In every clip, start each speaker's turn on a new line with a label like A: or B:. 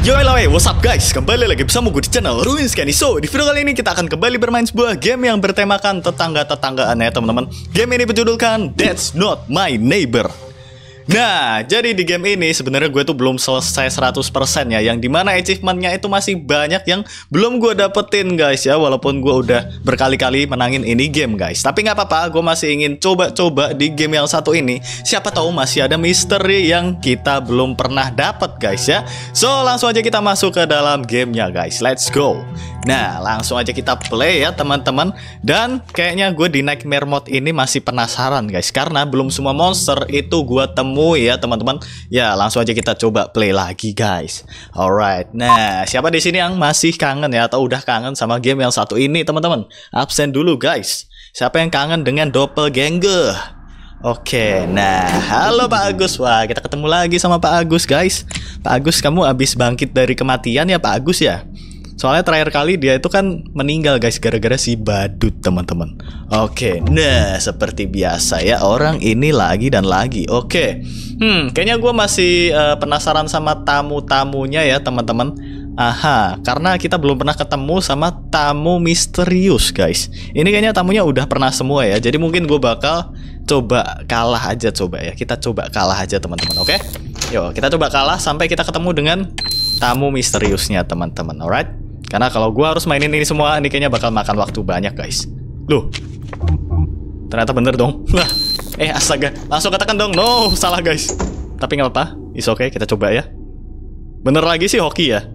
A: Yo hello, what's up guys? Kembali lagi bersama gue di channel Ruins Kenny. So, di video kali ini kita akan kembali bermain sebuah game yang bertemakan tetangga-tetanggaan ya teman-teman. Game ini berjudulkan That's Not My Neighbor. Nah, jadi di game ini sebenarnya gue tuh belum selesai 100% ya, yang dimana achievementnya itu masih banyak yang belum gue dapetin guys ya, walaupun gue udah berkali-kali menangin ini game guys. Tapi nggak apa-apa, gue masih ingin coba-coba di game yang satu ini. Siapa tahu masih ada misteri yang kita belum pernah dapet guys ya. So, langsung aja kita masuk ke dalam gamenya guys. Let's go. Nah, langsung aja kita play ya teman-teman. Dan kayaknya gue di Nightmare Mode ini masih penasaran guys, karena belum semua monster itu gue temui ya teman-teman. Ya, langsung aja kita coba play lagi guys. Alright. Nah, siapa di sini yang masih kangen ya atau udah kangen sama game yang satu ini teman-teman? Absen dulu guys. Siapa yang kangen dengan doppelganger? Oke, nah halo Pak Agus. Wah, kita ketemu lagi sama Pak Agus guys. Pak Agus, kamu habis bangkit dari kematian ya Pak Agus ya? Soalnya terakhir kali dia itu kan meninggal guys gara-gara si badut teman-teman. Oke, nah seperti biasa ya, orang ini lagi dan lagi. Oke, kayaknya gue masih penasaran sama tamu-tamunya ya teman-teman. Aha, karena kita belum pernah ketemu sama tamu misterius guys. Ini kayaknya tamunya udah pernah semua ya. Jadi mungkin gue bakal coba kalah aja, coba ya. Kita coba kalah aja teman-teman, oke? Yuk, kita coba kalah sampai kita ketemu dengan tamu misteriusnya teman-teman, alright? Karena kalau gue harus mainin ini semua, ini kayaknya bakal makan waktu banyak guys. Loh, ternyata bener dong. Lah, astaga, langsung katakan dong. No, salah guys. Tapi nggak apa-apa, it's okay, kita coba ya. Bener lagi sih hoki ya.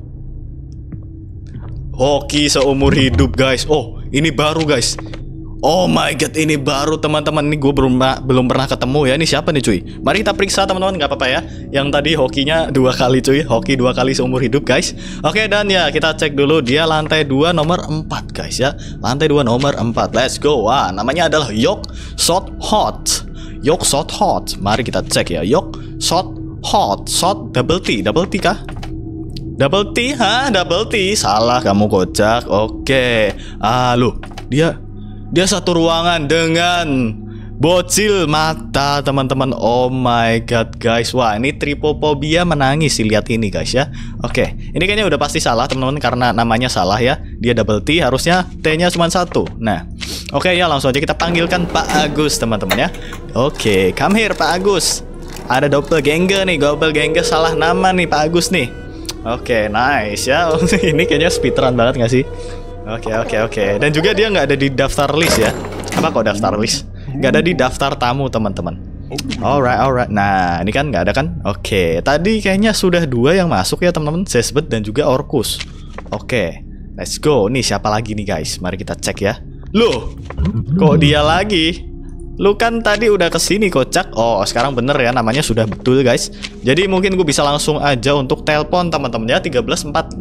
A: Hoki seumur hidup guys. Oh, ini baru guys. Oh my god, ini baru teman-teman. Ini gue belum pernah ketemu ya. Ini siapa nih cuy? Mari kita periksa teman-teman, nggak apa-apa ya. Yang tadi hokinya 2 kali cuy. Hoki 2 kali seumur hidup guys. Oke, dan ya kita cek dulu. Dia lantai 2 nomor 4 guys ya. Lantai 2 nomor 4. Let's go. Wah, namanya adalah Yok Shot Hot. Yok Shot Hot. Mari kita cek ya. Yok Shot Hot. Shot double T. Double T kah? Double T? Hah? Double T? Salah kamu kocak. Oke. Loh, dia satu ruangan dengan bocil mata teman-teman. Oh my god guys. Wah, ini tripofobia menangis sih, lihat ini guys ya. Oke, ini kayaknya udah pasti salah teman-teman karena namanya salah ya. Dia double T, harusnya T-nya cuma 1. Nah, oke ya, langsung aja kita panggilkan Pak Agus teman-teman ya. Oke, come here Pak Agus. Ada doppelganger nih, doppelganger salah nama nih Pak Agus nih. Oke, nice ya. Ini kayaknya speedrun banget gak sih? Oke. Dan juga dia nggak ada di daftar list ya. Apa kok daftar list? Nggak ada di daftar tamu teman-teman. Alright. Nah, ini kan nggak ada kan? Oke, tadi kayaknya sudah 2 yang masuk ya teman-teman. Sesbet dan juga Orkus. Oke, let's go. Nih siapa lagi nih guys? Mari kita cek ya. Loh, kok dia lagi? Lu kan tadi udah kesini kocak. Oh, sekarang bener ya, namanya sudah betul guys. Jadi mungkin gue bisa langsung aja untuk telepon teman-teman ya. 1346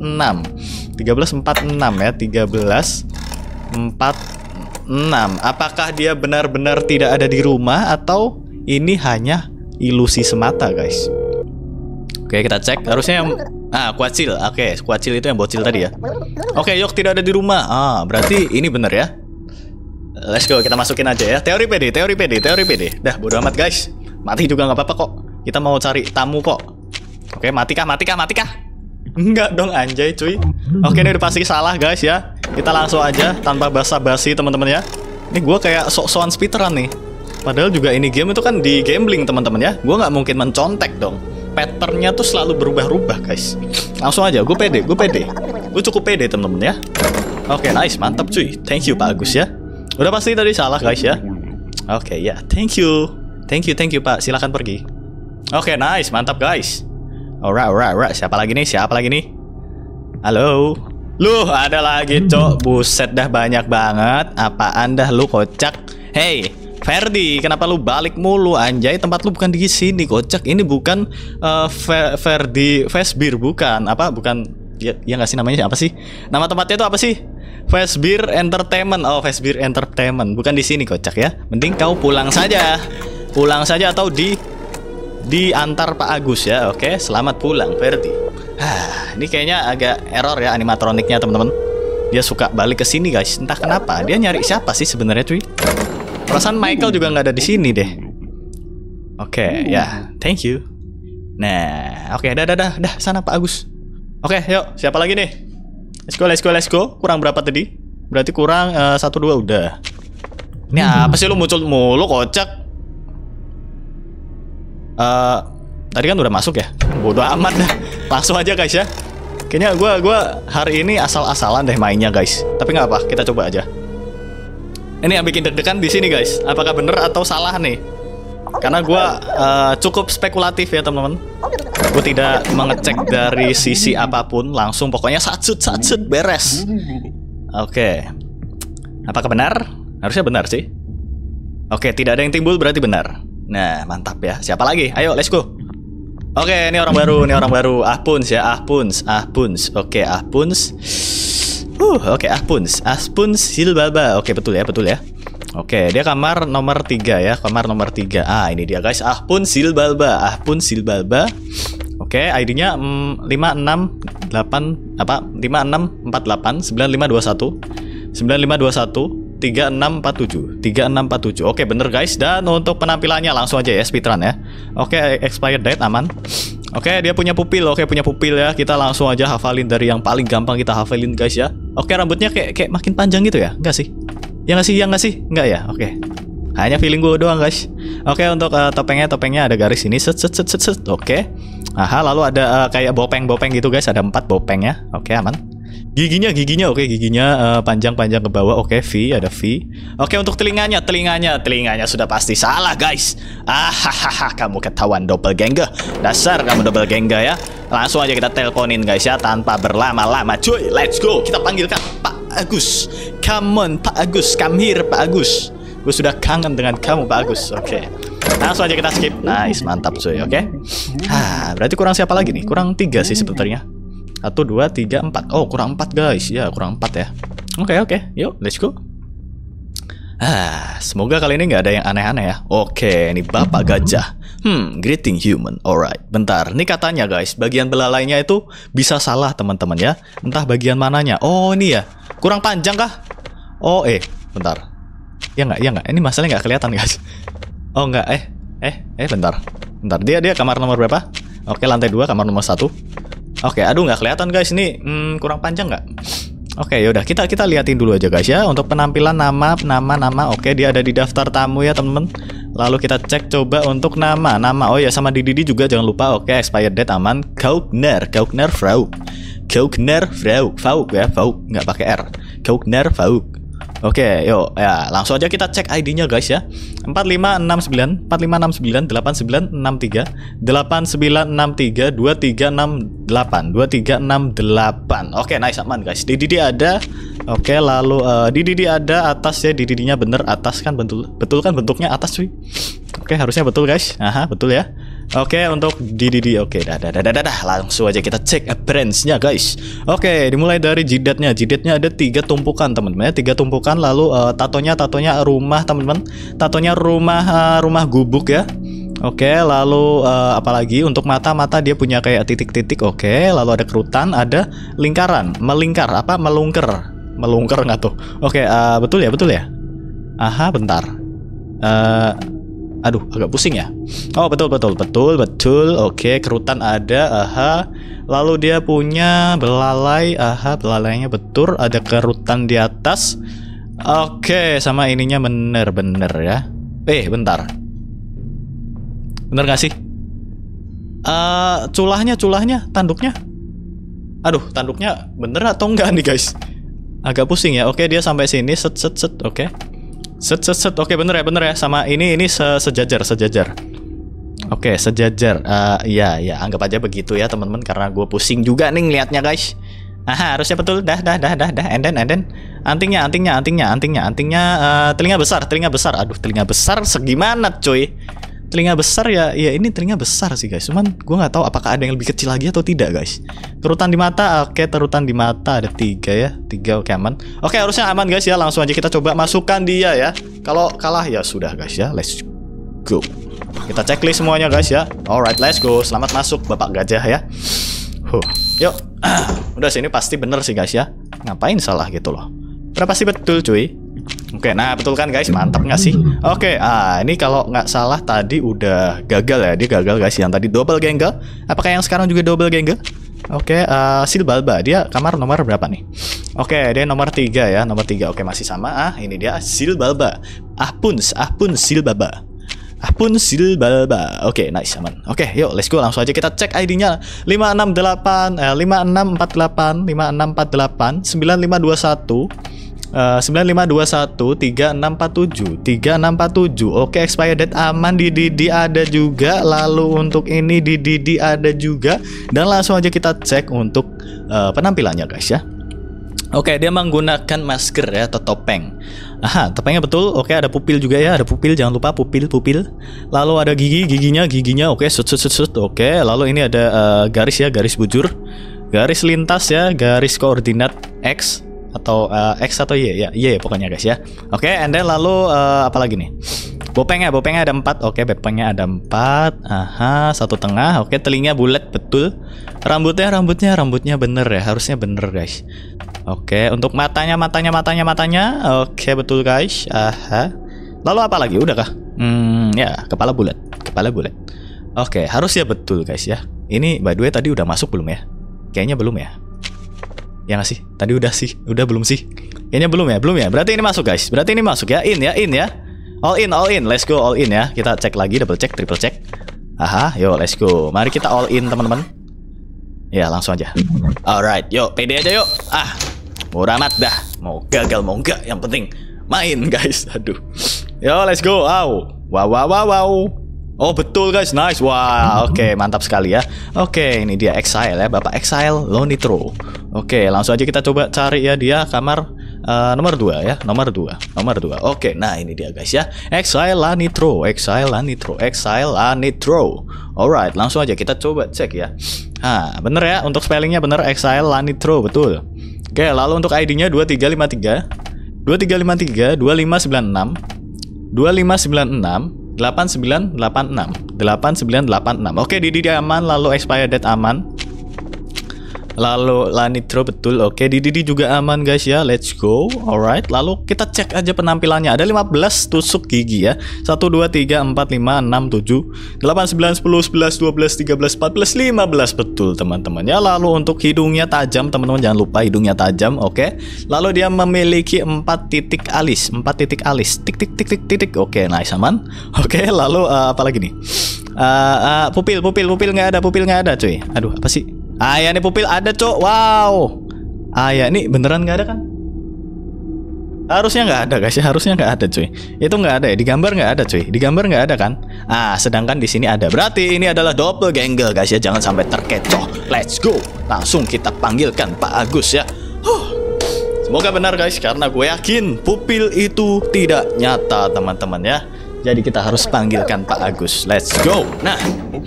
A: ya. 1346. Apakah dia benar-benar tidak ada di rumah atau ini hanya ilusi semata guys? Oke, kita cek. Harusnya yang Kuacil. Oke, Kuacil itu yang bocil tadi ya. Oke, Yok tidak ada di rumah. Berarti ini bener ya. Let's go, kita masukin aja ya. Teori PD. Dah, bodo amat guys. Mati juga nggak apa-apa kok. Kita mau cari tamu kok. Oke, mati kah? Enggak dong anjay cuy. Oke, ini udah pasti salah guys ya. Kita langsung aja tanpa basa-basi teman-teman ya. Ini gue kayak sok-sokan speedrun nih. Padahal juga ini game itu kan di gambling teman-teman ya. Gue nggak mungkin mencontek dong. Patternnya tuh selalu berubah-ubah guys. Langsung aja, gue pede. Gue cukup pede teman-teman ya. Oke, nice, mantap cuy. Thank you Pak Agus ya. Udah pasti tadi salah guys ya. Oke ya, thank you Pak, silakan pergi. Oke, nice, mantap guys. Alright. Siapa lagi nih? Halo. Loh, ada lagi cok. Buset dah, banyak banget. Apaan dah lu kocak? Hey Ferdi, kenapa lu balik mulu anjay? Tempat lu bukan di sini kocak. Ini bukan Ferdi Fastbeer, bukan. Bukan ya nggak sih, namanya apa sih? Nama tempatnya itu apa sih? Fastbeer Entertainment. Oh, Fastbeer Entertainment. Bukan di sini kocak ya. Mending kau pulang saja atau diantar Pak Agus ya. Oke, selamat pulang Ferdi. Ini kayaknya agak error ya animatroniknya teman-teman. Dia suka balik ke sini guys. Entah kenapa. Dia nyari siapa sih sebenarnya cuy? Perasaan Michael juga nggak ada di sini deh. Oke, ya, thank you. Nah, oke, dah sana Pak Agus. Oke, yuk. Siapa lagi nih? Let's go. Kurang berapa tadi? Berarti kurang 1, 2 udah. Ini apa sih lu muncul mulu, kocak? Tadi kan udah masuk ya. Bodoh amat dah. Langsung aja guys ya. Kayaknya gua hari ini asal-asalan deh mainnya guys. Tapi nggak apa, kita coba aja. Ini yang bikin deg-degan di sini guys. Apakah bener atau salah nih? Karena gua cukup spekulatif ya teman-teman. Gue tidak mengecek dari sisi apapun, langsung pokoknya satset beres. Oke. Apakah benar? Harusnya benar sih. Oke, tidak ada yang timbul berarti benar. Nah, mantap ya. Siapa lagi? Ayo, let's go. Oke, ini orang baru. Ahpuns ya, Ahpuns. Oke, Ahpuns. Oke, Ahpuns Silbaba. Oke, betul ya. Oke, dia kamar nomor 3 ya, kamar nomor 3. Ini dia guys, Ahpuns Silbaba. Oke, ID-nya 5648 3647. Oke, bener guys. Dan untuk penampilannya langsung aja ya, speedrun ya. Oke, expired date aman. Oke, dia punya pupil. Ya. Kita langsung aja hafalin dari yang paling gampang kita hafalin guys ya. Oke, rambutnya kayak makin panjang gitu ya? Enggak sih? Ya nggak sih? Enggak ya? Oke. Hanya feeling gue doang guys. Oke, untuk topengnya ada garis ini. Set. Oke. Lalu ada kayak bopeng gitu guys. Ada 4 bopengnya. Oke, aman. Giginya oke, panjang ke bawah. Oke, V, ada V. Oke, untuk telinganya sudah pasti salah guys. Kamu ketahuan doppelganger. Dasar kamu doppelganger ya. Langsung aja kita teleponin guys ya, tanpa berlama-lama cuy. Let's go. Kita panggilkan Pak Agus. Come on Pak Agus, come here Pak Agus. Gue sudah kangen dengan kamu Pak Agus. Oke. Langsung aja kita skip. Nice, mantap cuy. Oke. Berarti kurang siapa lagi nih? Kurang 3 sih sebenarnya. 1, 2, 3, 4. Oh, kurang 4 guys. Ya, kurang 4 ya. Oke. Yuk, let's go. Semoga kali ini nggak ada yang aneh-aneh ya. Oke, ini Bapak Gajah. Greeting human. Alright. Bentar, ini katanya guys, bagian belalainya itu bisa salah teman-teman ya. Entah bagian mananya. Oh, ini ya. Kurang panjang kah? Oh, bentar. Ya nggak. Ini masalahnya nggak kelihatan guys. Oh, nggak. Bentar. Dia kamar nomor berapa? Oke, lantai 2, kamar nomor 1. Oke, aduh nggak kelihatan guys. Ini kurang panjang nggak? Oke, yaudah kita liatin dulu aja guys ya. Untuk penampilan nama. Oke, dia ada di daftar tamu ya temen-temen. Lalu kita cek coba untuk nama. Oh ya, sama di Didi juga jangan lupa. Oke, expired date aman. Kaukner Frauk ya, Fauk nggak pakai R. Kaukner Fauk. Oke, yuk ya, langsung aja kita cek ID-nya guys ya. 4569 8963 2368 2368. Oke, nice, aman guys. Di Didi ada. Oke, lalu di Didi ada atas ya. Di Didinya bener atas kan, betul kan bentuknya atas cuy. Oke, harusnya betul guys. Betul ya. Oke, untuk di Didi. Oke, dah. Langsung aja kita cek appearance-nya guys. Oke, dimulai dari jidatnya. Jidatnya ada 3 tumpukan teman-teman ya. 3 tumpukan. Lalu tatonya rumah teman-teman. Tatonya rumah gubuk ya. Oke, lalu apalagi untuk mata dia punya kayak titik-titik. Oke, lalu ada kerutan, ada lingkaran, melingkar apa melungker nggak tuh? Oke, betul ya. Bentar. Aduh, agak pusing ya. Oh, betul. Oke, kerutan ada. Lalu dia punya belalai. Belalainya betul. Ada kerutan di atas. Oke, sama ininya bener ya. Bentar. Bener gak sih? Culahnya, tanduknya. Aduh, tanduknya bener atau enggak nih guys? Agak pusing ya. Oke, dia sampai sini. Set. Oke. Set. Oke, bener ya. Sama ini sejajar. Oke, sejajar. Ya, anggap aja begitu ya teman-teman, karena gue pusing juga nih ngeliatnya guys. Harusnya betul. Dah. And then. Antingnya. Telinga besar. Aduh, telinga besar segimana cuy? Telinga besar ya ini telinga besar sih guys. Cuman gue nggak tahu apakah ada yang lebih kecil lagi atau tidak guys. Kerutan di mata. Oke, terutan di mata ada 3 ya. 3, oke, aman. Oke, harusnya aman guys ya. Langsung aja kita coba masukkan dia ya. Kalau kalah ya sudah guys ya. Let's go. Kita checklist semuanya guys ya. Alright, let's go. Selamat masuk Bapak Gajah ya. Yuk. Udah, sini pasti bener sih guys ya. Ngapain salah gitu loh. Udah pasti betul cuy. Oke, nah betul kan guys, mantap nggak sih? Oke, ini kalau nggak salah tadi udah gagal ya, dia gagal guys. Yang tadi doppelganger, apakah yang sekarang juga doppelganger? Oke, Silbalba, dia kamar nomor berapa nih? Oke, dia nomor 3 ya, nomor 3. Oke, masih sama. Ini dia Silbalba. Ahpun Silbalba. Oke, nice, aman. Oke, yuk let's go, langsung aja kita cek ID-nya. 5648 5648 9521 3647. Oke, expired date aman, di Didi ada juga. Lalu untuk ini di Didi ada juga. Dan langsung aja kita cek untuk penampilannya guys ya. Oke, dia menggunakan masker ya atau topeng. Aha, topengnya betul. Oke, ada pupil juga ya, ada pupil, jangan lupa pupil. Lalu ada giginya. Oke, sut. Oke, lalu ini ada garis ya, garis bujur, garis lintas ya, garis koordinat X atau X atau Y ya, Y pokoknya guys ya. Oke, and then lalu apa lagi nih? Bopengnya ada 4. Oke, bopengnya ada 4. Aha, satu tengah. Oke, telinga bulat betul. Rambutnya bener ya, harusnya bener guys. Oke, untuk matanya. Oke, betul guys. Aha. Lalu apa lagi? Udah kah? Ya, kepala bulat. Oke, harusnya betul guys ya. Ini by the way tadi udah masuk belum ya? Kayaknya belum ya. Ya nggak sih? Tadi udah sih? Udah belum sih? Kayaknya belum ya. Berarti ini masuk guys. Ya. In ya. All in. Let's go all in ya. Kita cek lagi, double check, triple check. Aha, yo let's go. Mari kita all in teman-teman. Ya, langsung aja. Alright, yuk pede aja yuk. Murah amat dah. Mau gagal mau enggak, yang penting main guys. Aduh. Yo let's go. Wow. Oh betul guys, nice. Wah, oke, mantap sekali ya. Oke, ini dia Exile ya, Bapak Exile Lonitro. Oke, langsung aja kita coba cari ya, dia kamar nomor 2 ya, nomor 2. Oke, nah ini dia guys ya, Exile Lanitro. Alright, langsung aja kita coba cek ya. Bener ya, untuk spellingnya bener, Exile Lanitro, betul. Oke, lalu untuk ID-nya 2353 2596 8986. Oke, Didi aman, lalu expired date aman. Lalu Lanitro betul. Oke, Didi juga aman guys ya. Let's go. Alright, lalu kita cek aja penampilannya. Ada 15 tusuk gigi ya. 1 2 3 4 5 6 7 8 9 10 11 12 13 14 15 betul teman-teman ya. Lalu untuk hidungnya tajam teman-teman, jangan lupa hidungnya tajam. Oke. Lalu dia memiliki 4 titik alis. Titik. Oke, nice, aman. Oke, lalu apa lagi nih? Pupil nggak ada cuy. Aduh, apa sih? Ya ini pupil ada cok. Wow. Ya ini beneran nggak ada kan? Harusnya nggak ada guys ya, harusnya nggak ada cuy. Itu nggak ada ya, di gambar nggak ada cuy. Di gambar nggak ada kan? Sedangkan di sini ada. Berarti ini adalah doppelganger guys ya, jangan sampai terkecoh. Let's go. Langsung kita panggilkan Pak Agus ya. Semoga benar guys, karena gue yakin pupil itu tidak nyata teman-teman ya. Jadi kita harus panggilkan Pak Agus. Let's go. Nah,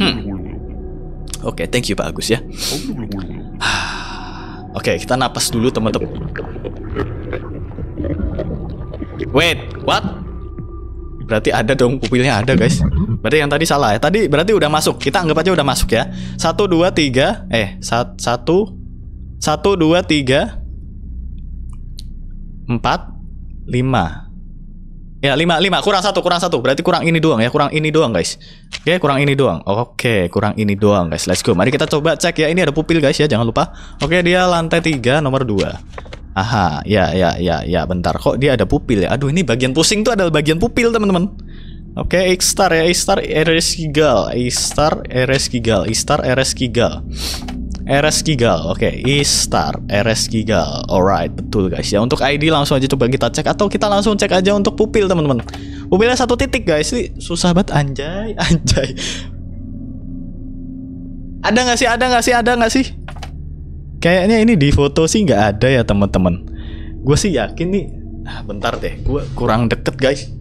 A: Oke, thank you Pak Agus ya. Oke, kita napas dulu teman-teman. Wait, what? Berarti ada dong, pupilnya ada guys. Berarti yang tadi salah ya. Tadi berarti udah masuk. Kita anggap aja udah masuk ya. 1 2 3 1 2 3 4 5. Ya 5 kurang satu. Berarti kurang ini doang ya, kurang ini doang guys. Oke, kurang ini doang. Oke, kurang ini doang guys. Let's go. Mari kita coba cek ya. Ini ada pupil guys ya, jangan lupa. Oke, dia lantai 3 nomor 2. Aha, ya, bentar. Kok dia ada pupil ya? Aduh, ini bagian pusing tuh adalah bagian pupil teman-teman. Oke, Istar ya, Istar RS Kigal. RS Kigal, oke, Istar RS Kigal. Alright, betul guys ya. Untuk ID langsung aja coba kita cek, atau kita langsung cek aja untuk pupil teman-teman. Pupilnya 1 titik guys. Ini susah banget, anjay. Ada nggak sih? Kayaknya ini di foto sih nggak ada ya teman-teman. Gue sih yakin nih. Bentar deh, gue kurang deket guys.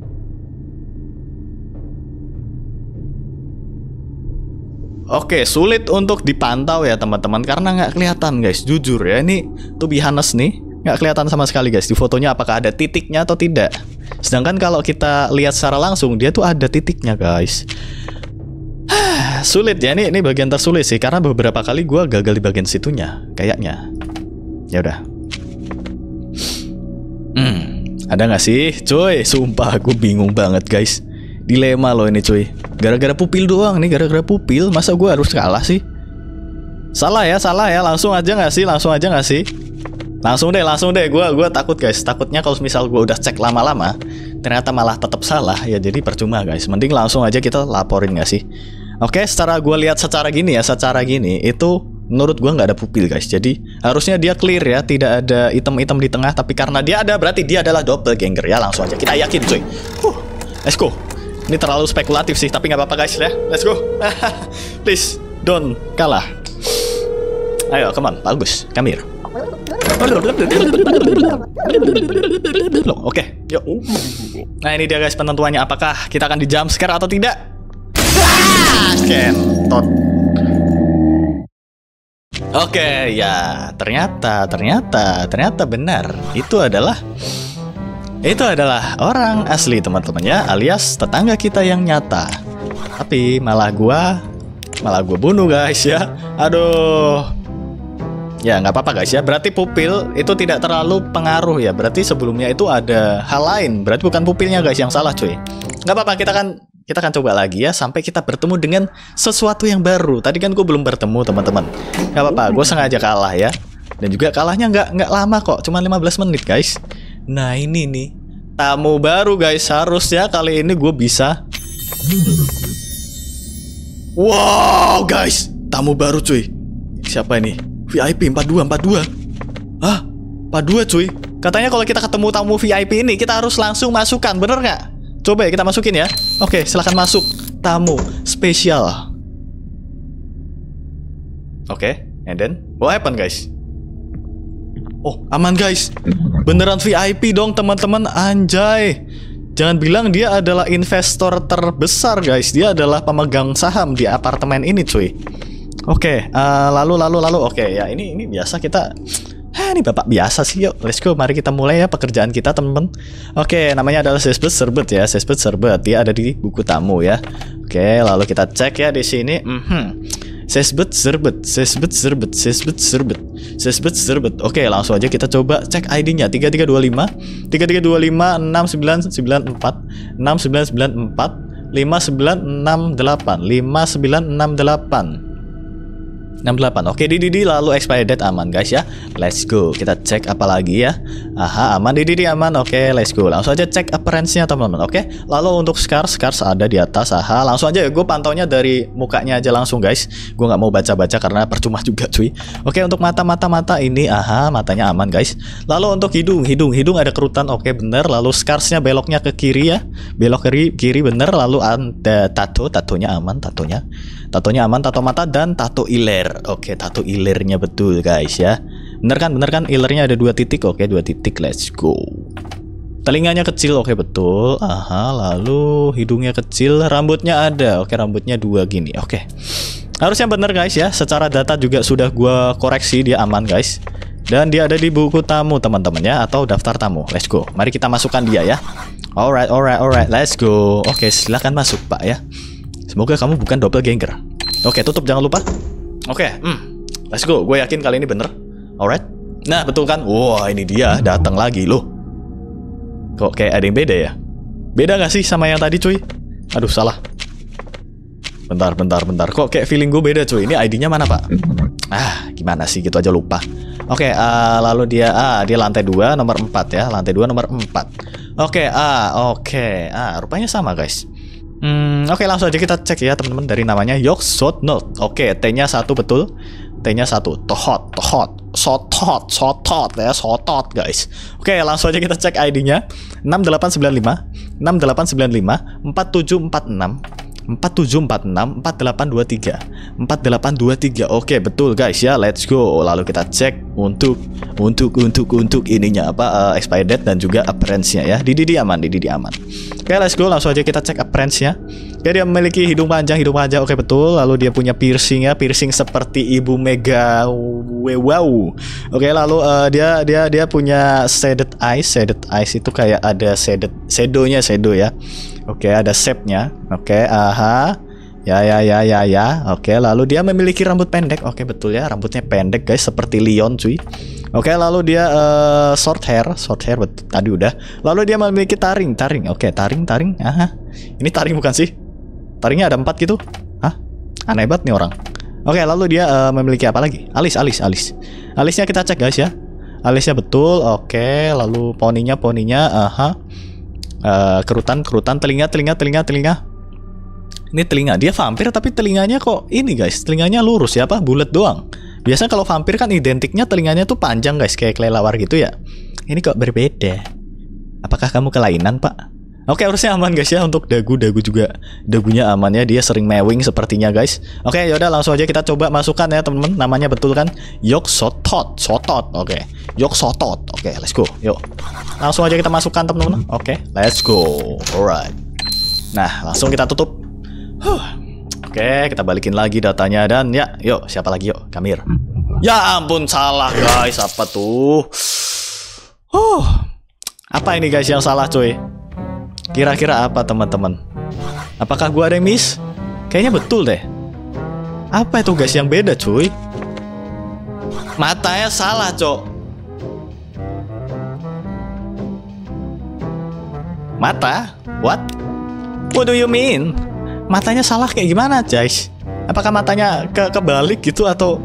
A: Oke, sulit untuk dipantau ya teman-teman, karena nggak kelihatan guys. Jujur ya, ini to be honest nih, nggak kelihatan sama sekali guys di fotonya apakah ada titiknya atau tidak. Sedangkan kalau kita lihat secara langsung, dia tuh ada titiknya guys. Sulit ya, ini bagian tersulit sih, karena beberapa kali gue gagal di bagian situnya kayaknya. Ya udah. Ada nggak sih, coy? Sumpah aku bingung banget guys. Dilema loh ini cuy. Gara-gara pupil doang nih, gara-gara pupil. Masa gue harus kalah sih? Salah ya, langsung aja nggak sih? Langsung deh. Gua takut guys. Takutnya kalau misal gua udah cek lama-lama, ternyata malah tetap salah ya. Jadi percuma guys. Mending langsung aja kita laporin nggak sih? Oke, secara gua lihat secara gini itu menurut gua nggak ada pupil guys. Jadi harusnya dia clear ya, tidak ada item-item di tengah. Tapi karena dia ada, berarti dia adalah doppelganger ya. Langsung aja kita yakin cuy. Let's go. Ini terlalu spekulatif sih, tapi nggak apa-apa guys ya. Let's go. Please don't kalah. Ayo, come on, bagus, come here. Oke, yuk. Nah ini dia guys penentuannya, apakah kita akan di jump scare atau tidak? Kentot. Oke, ya ternyata benar. Itu adalah orang asli teman-teman ya, alias tetangga kita yang nyata. Tapi malah gua bunuh guys ya. Aduh. Ya nggak apa-apa guys ya. Berarti pupil itu tidak terlalu pengaruh ya. Berarti sebelumnya itu ada hal lain. Berarti bukan pupilnya guys yang salah cuy. Nggak apa-apa, kita kan coba lagi ya sampai kita bertemu dengan sesuatu yang baru. Tadi kan gue belum bertemu teman-teman. Nggak apa-apa, gue sengaja kalah ya. Dan juga kalahnya nggak lama kok, cuma 15 menit guys. Nah ini nih tamu baru guys. Harusnya kali ini gue bisa. Wow guys, tamu baru cuy. Siapa ini? VIP 42. Hah? 42 cuy. Katanya kalau kita ketemu tamu VIP ini kita harus langsung masukkan, bener nggak? Coba ya kita masukin ya. Oke, silahkan masuk. Tamu spesial. Oke, and then what happened guys? Oh, aman guys. Beneran VIP dong teman-teman. Anjay. Jangan bilang dia adalah investor terbesar guys. Dia adalah pemegang saham di apartemen ini cuy. Oke, lalu. Oke, ya ini biasa kita. Ini bapak biasa sih. Yuk, let's go. Mari kita mulai ya pekerjaan kita, teman-teman. Oke, namanya adalah Sesbet Serbet ya. Sesbet Serbet. Dia ada di buku tamu ya. Oke, lalu kita cek ya di sini. Sesbet Serbet. Oke, langsung aja kita coba cek ID-nya. 3325 6994 6968 5968 Oke, Didi lalu expired date aman guys ya. Let's go. Kita cek apa lagi ya. Aha, aman Didi aman. Oke, let's go. Langsung aja cek appearance-nya teman-teman. Oke. Lalu untuk scars ada di atas. Aha, langsung aja ya. Gue pantaunya dari mukanya aja langsung guys. Gue nggak mau baca-baca karena percuma juga cuy. Oke, untuk mata ini. Aha, matanya aman guys. Lalu untuk hidung ada kerutan. Oke, bener. Lalu scarsnya beloknya ke kiri ya. Belok kiri bener. Lalu ada tatonya aman. Tatonya aman, tato mata dan tato iler. Oke, tato ilernya betul guys ya. Bener kan? Ilernya ada 2 titik. Oke, 2 titik. Let's go. Telinganya kecil. Oke, betul. Aha, lalu hidungnya kecil, rambutnya ada. Oke, rambutnya 2 gini. Oke. Harusnya bener guys ya. Secara data juga sudah gua koreksi, dia aman guys. Dan dia ada di buku tamu teman-teman ya, atau daftar tamu. Let's go. Mari kita masukkan dia ya. Alright. Let's go. Oke, silakan masuk Pak ya. Semoga kamu bukan doppelganger. Oke, tutup jangan lupa. Oke, let's go. Gue yakin kali ini bener. Alright. Nah, betul kan? Wah, ini dia datang lagi loh. Kok kayak ada yang beda ya? Beda gak sih sama yang tadi cuy? Aduh, salah. Bentar. Kok kayak feeling gue beda cuy. Ini ID-nya mana Pak? Gimana sih gitu aja lupa. Oke, lalu dia lantai 2 nomor 4 ya. Lantai 2 nomor 4. Oke, rupanya sama guys. Oke, langsung aja kita cek ya teman-teman dari namanya Yoksotnot. Oke, T-nya 1 betul. T-nya 1. Sotot ya, sotot guys. Oke, langsung aja kita cek ID-nya. 6895 4746 4746 4823 Oke, betul guys ya. Let's go. Lalu kita cek untuk ininya apa, expired date dan juga appearance-nya ya. Didi aman. Oke, let's go. Langsung aja kita cek appearance-nya. Oke, dia memiliki hidung panjang. Oke, betul. Lalu dia punya piercing ya, piercing seperti Ibu Mega. Wow. Oke, lalu dia punya shaded eyes. Shaded eyes itu kayak ada shadow ya. Oke, ada shape-nya. Oke, aha. Ya. Oke, lalu dia memiliki rambut pendek. Oke, betul ya, rambutnya pendek guys, seperti Leon cuy. Oke, lalu dia short hair betul, tadi udah. Lalu dia memiliki taring. Oke, taring. Aha. Ini taring bukan sih? Taringnya ada 4 gitu. Hah? Aneh banget nih orang. Oke, lalu dia memiliki apa lagi? Alis. Alisnya kita cek guys ya. Alisnya betul. Oke, lalu poninya. Kerutan, telinga. Ini telinga. Dia vampir tapi telinganya kok ini guys. Telinganya lurus ya, apa? Bulat doang. Biasanya kalau vampir kan identiknya telinganya tuh panjang guys, kayak kelelawar gitu ya. Ini kok berbeda. Apakah kamu kelainan, Pak? Oke, harusnya aman guys ya untuk dagu juga. Dagunya aman ya, dia sering mewing sepertinya guys. Oke, yaudah langsung aja kita coba masukkan ya teman-teman. Namanya betul kan? Yogg-Sothoth. Oke. Yogg-Sothoth. Oke, let's go. Yuk. Langsung aja kita masukkan teman-teman. Oke, let's go. Alright. Nah, langsung kita tutup. Oke, kita balikin lagi datanya dan ya, yuk siapa lagi yuk? Kamir. Ya ampun salah guys, apa tuh? Apa ini guys yang salah cuy? Kira-kira apa teman-teman? Apakah gua ada yang miss? Kayaknya betul deh. Apa itu guys yang beda cuy? Matanya salah cok. Mata? What? What do you mean? Matanya salah kayak gimana guys? Apakah matanya kebalik gitu atau?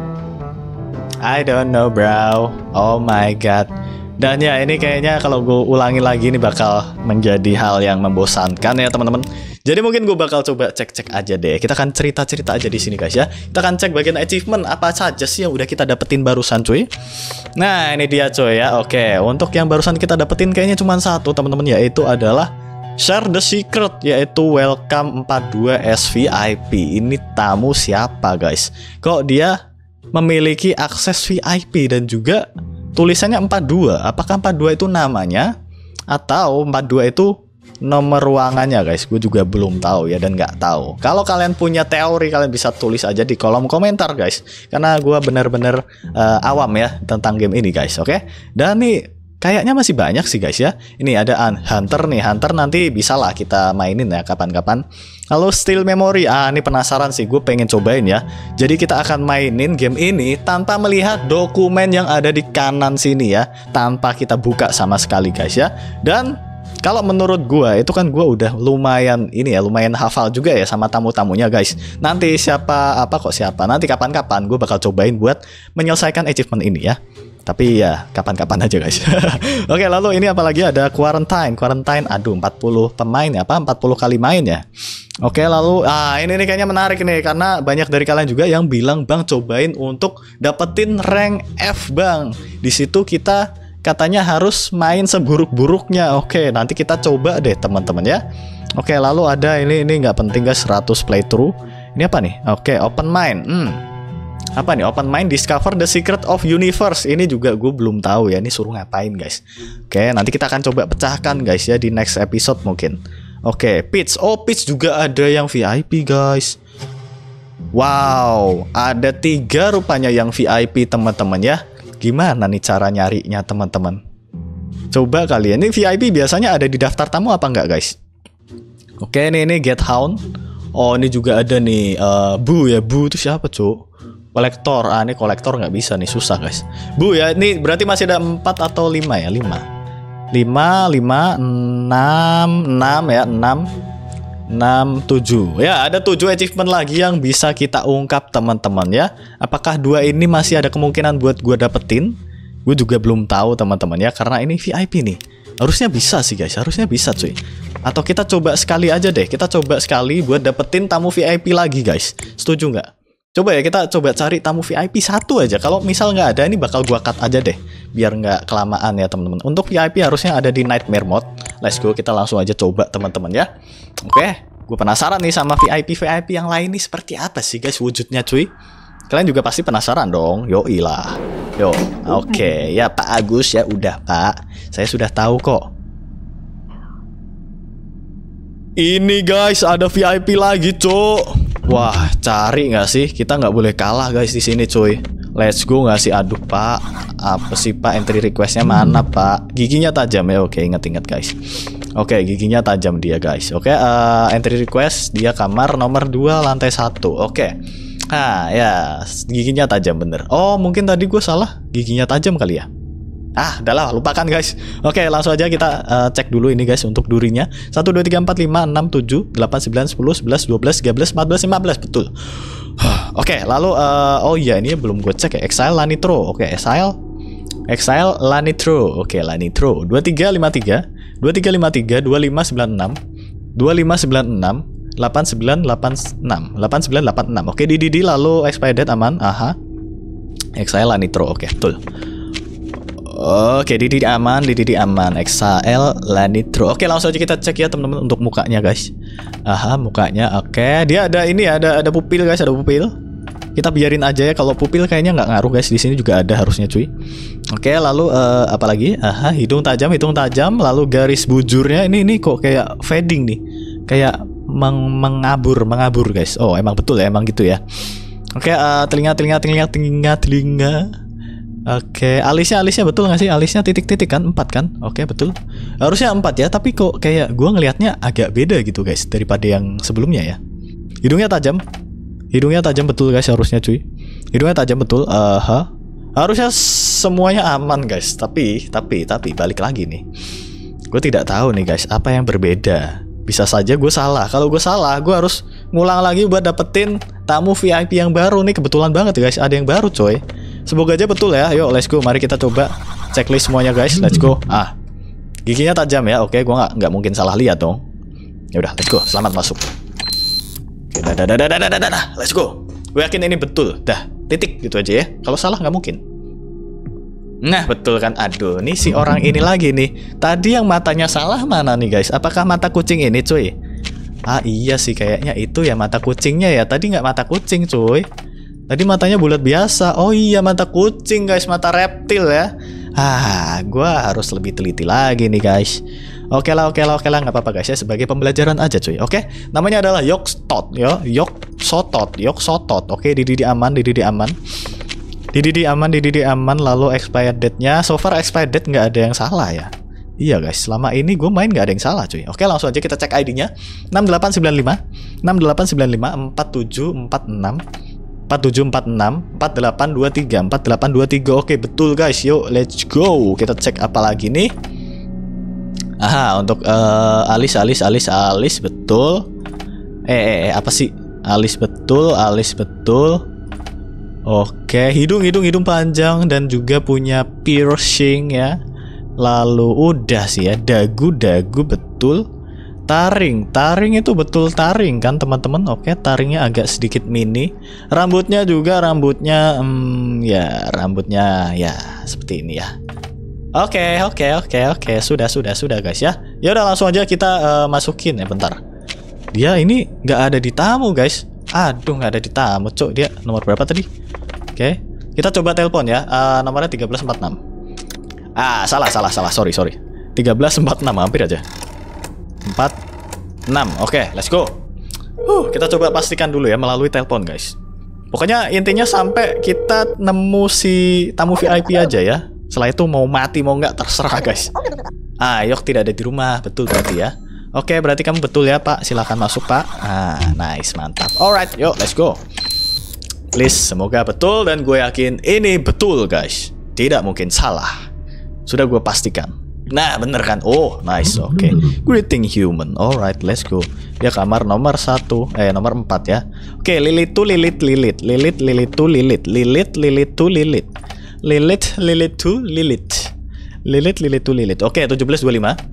A: I don't know bro. Oh my god. Dan ya ini kayaknya kalau gue ulangi lagi ini bakal menjadi hal yang membosankan ya teman-teman. Jadi mungkin gue bakal coba cek-cek aja deh. Kita akan cerita-cerita aja di sini guys ya. Kita akan cek bagian achievement apa saja sih yang udah kita dapetin barusan cuy. Nah ini dia cuy ya. Oke, untuk yang barusan kita dapetin kayaknya cuma satu teman-teman, yaitu adalah Share the Secret, yaitu Welcome 42 SVIP. Ini tamu siapa guys? Kok dia memiliki akses VIP dan juga tulisannya 42. Apakah 42 itu namanya atau 42 itu nomor ruangannya guys? Gue juga belum tahu ya dan nggak tahu. Kalau kalian punya teori kalian bisa tulis aja di kolom komentar guys. Karena gue bener-bener awam ya tentang game ini guys. Oke? Dan nih kayaknya masih banyak sih guys ya. Ini ada Hunter nih. Hunter nanti bisa lah kita mainin ya kapan-kapan. Lalu Steal Memory. Ini penasaran sih, gue pengen cobain ya. Jadi kita akan mainin game ini tanpa melihat dokumen yang ada di kanan sini ya, tanpa kita buka sama sekali guys ya. Dan kalau menurut gue itu kan gue udah lumayan ini ya, lumayan hafal juga ya sama tamu-tamunya guys. Nanti nanti kapan-kapan gue bakal cobain buat menyelesaikan achievement ini ya. Tapi ya kapan-kapan aja guys. Oke, lalu ini apalagi ada quarantine. Aduh 40 pemain ya, 40 kali main ya. Oke, lalu ini nih kayaknya menarik nih karena banyak dari kalian juga yang bilang bang cobain untuk dapetin rank F bang. Di situ kita katanya harus main seburuk-buruknya. Oke, nanti kita coba deh teman-teman ya. Oke, lalu ada ini nggak penting guys, 100 playthrough. Ini apa nih? Oke, open mind. Apa nih? Open mind, discover the secret of universe. Ini juga gue belum tahu ya. Ini suruh ngapain guys? Oke, nanti kita akan coba pecahkan guys ya di next episode mungkin. Oke, pitch. Oh, pitch juga ada yang VIP guys. Wow, ada 3 rupanya yang VIP teman-teman ya. Gimana nih cara nyarinya teman-teman? Coba kalian. Ini VIP biasanya ada di daftar tamu apa enggak guys? Oke, ini Get Hound. Oh, ini juga ada nih Bu ya. Bu itu siapa cuk? Kolektor. Ini kolektor nggak bisa nih, susah guys. Bu ya, ini berarti masih ada 4 atau 5 ya? 5, 6 ya, 6, 7. Ya, ada 7 achievement lagi yang bisa kita ungkap teman-teman ya. Apakah 2 ini masih ada kemungkinan buat gue dapetin? Gue juga belum tahu teman-teman ya, karena ini VIP nih. Harusnya bisa sih guys, harusnya bisa cuy. Atau kita coba sekali aja deh. Kita coba sekali buat dapetin tamu VIP lagi guys. Setuju nggak? Coba ya kita coba cari tamu VIP 1 aja. Kalau misal nggak ada, ini bakal gua cut aja deh, biar nggak kelamaan ya teman-teman. Untuk VIP harusnya ada di Nightmare Mode. Let's go, kita langsung aja coba teman-teman ya. Oke, gue penasaran nih sama VIP yang lain nih seperti apa sih guys wujudnya cuy. Kalian juga pasti penasaran dong. Yoi lah. Yo, oke ya Pak Agus ya, udah Pak. Saya sudah tahu kok. Ini guys ada VIP lagi cok. Wah, cari nggak sih? Kita nggak boleh kalah guys di sini, cuy. Let's go nggak sih? Aduh, Pak. Apa sih, Pak? Entry requestnya mana, Pak? Giginya tajam ya. Oke, ingat-ingat guys. Oke, giginya tajam dia, guys. Oke, entry request dia kamar nomor 2 lantai 1. Oke. Ya, giginya tajam bener. Oh, mungkin tadi gue salah. Giginya tajam kali ya. Udahlah, lupakan guys. Oke, langsung aja kita cek dulu ini guys untuk durinya. 1 2 3 4 5 6 7 8 9 10 11 12 13 14 15 betul. Oke, lalu oh iya ini belum gue cek ya. Exile Lanitro. Oke, Exile Lanitro. Oke, Lanitro 2353 2353 2596 2596 8986 8986. Oke, DDD lalu expired date aman. Exile Lanitro. Oke, betul. Oke, DDD aman, Exile Lanitro. Oke, langsung aja kita cek ya teman-teman untuk mukanya guys. Mukanya. Oke, dia ada ini ada pupil guys, ada pupil. Kita biarin aja ya, kalau pupil kayaknya nggak ngaruh guys. Di sini juga ada harusnya cuy. Oke, lalu apa lagi? Hidung tajam, lalu garis bujurnya ini kok kayak fading nih. Kayak mengabur guys. Oh, emang betul ya, emang gitu ya. Oke, telinga. Oke, alisnya betul nggak sih? Alisnya titik-titik kan? 4 kan? Oke, betul. Harusnya 4 ya, tapi kok kayak gua ngelihatnya agak beda gitu guys daripada yang sebelumnya ya. Hidungnya tajam betul guys harusnya cuy. Hidungnya tajam betul. Harusnya semuanya aman guys. Tapi balik lagi nih. Gue tidak tahu nih guys, apa yang berbeda. Bisa saja gue salah. Kalau gue salah, gue harus ngulang lagi buat dapetin tamu VIP yang baru nih. Kebetulan banget ya guys, ada yang baru coy. Semoga aja betul ya. Yuk, let's go. Mari kita coba checklist semuanya guys. Let's go. Giginya tajam ya. Oke, gue nggak mungkin salah lihat dong. Ya udah, let's go. Selamat masuk. Oke, dah. Let's go. Gue yakin ini betul. Dah, titik gitu aja ya. Kalau salah nggak mungkin. Nah, betul kan? Aduh, nih si orang ini lagi nih. Tadi yang matanya salah mana nih guys? Apakah mata kucing ini cuy? Iya sih kayaknya itu ya mata kucingnya ya. Tadi nggak mata kucing cuy. Tadi matanya bulat biasa. Oh iya, mata kucing guys, mata reptil ya. Gua harus lebih teliti lagi nih guys. Oke lah, nggak apa-apa guys ya, sebagai pembelajaran aja cuy. Oke, namanya adalah Yogg-Sothoth ya, Yogg-Sothoth. Oke, DDD aman. DDD aman. Lalu expired date-nya, so far expired date nggak ada yang salah ya. Iya guys, selama ini gue main nggak ada yang salah cuy. Oke, langsung aja kita cek ID-nya. 6895 4746 4823 Oke, betul guys. Yuk, let's go. Kita cek apa lagi nih? Untuk alis betul. Apa sih? Alis betul. Oke, hidung panjang dan juga punya piercing ya. Lalu udah sih ya, dagu betul. Taring itu betul taring kan teman-teman. Oke, taringnya agak sedikit mini. Rambutnya rambutnya ya seperti ini ya. Oke. Sudah guys ya. Ya udah, langsung aja kita masukin ya. Bentar. Dia ini nggak ada di tamu guys. Aduh, nggak ada di tamu cok. Dia nomor berapa tadi? Oke, kita coba telepon ya. Nomornya 1346. Salah. Sorry. 1346, hampir aja. 46. Oke, let's go. Kita coba pastikan dulu ya melalui telepon guys. Pokoknya intinya sampai kita nemu si tamu VIP aja ya. Setelah itu mau mati mau nggak terserah guys. Yogg tidak ada di rumah, betul berarti ya. Oke, berarti kamu betul ya Pak. Silahkan masuk Pak. Nice, mantap. Alright, yuk let's go. Please, semoga betul dan gue yakin ini betul guys. Tidak mungkin salah. Sudah gue pastikan. Nah, bener kan? Oh, nice. Oke. Greeting human. Alright, let's go. Dia kamar nomor 4 ya. Oke, Lilit. Oke, 1725